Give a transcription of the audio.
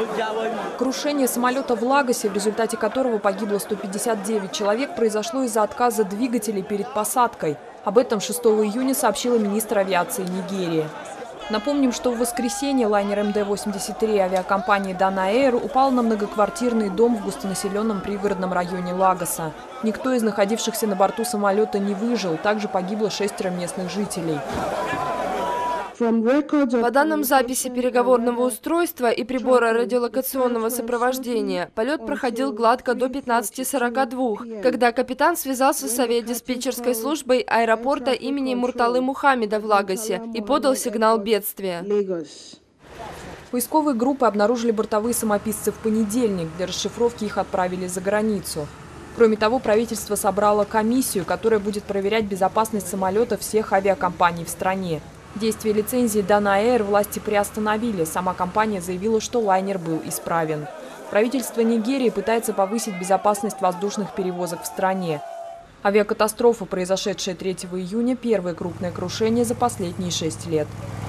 Крушение самолета в Лагосе, в результате которого погибло 159 человек, произошло из-за отказа двигателей перед посадкой. Об этом 6 июня сообщила министр авиации Нигерии. Напомним, что в воскресенье лайнер МД-83 авиакомпании Dana Air упал на многоквартирный дом в густонаселенном пригородном районе Лагоса. Никто из находившихся на борту самолета не выжил, также погибло 6 местных жителей. По данным записи переговорного устройства и прибора радиолокационного сопровождения, полет проходил гладко до 15:42, когда капитан связался с авиадиспетчерской службой аэропорта имени Мурталы Мухаммеда в Лагосе и подал сигнал бедствия. Поисковые группы обнаружили бортовые самописцы в понедельник. Для расшифровки их отправили за границу. Кроме того, правительство собрало комиссию, которая будет проверять безопасность самолета всех авиакомпаний в стране. Действие лицензии Dana Air власти приостановили. Сама компания заявила, что лайнер был исправен. Правительство Нигерии пытается повысить безопасность воздушных перевозок в стране. Авиакатастрофа, произошедшая 3 июня, первое крупное крушение за последние 6 лет.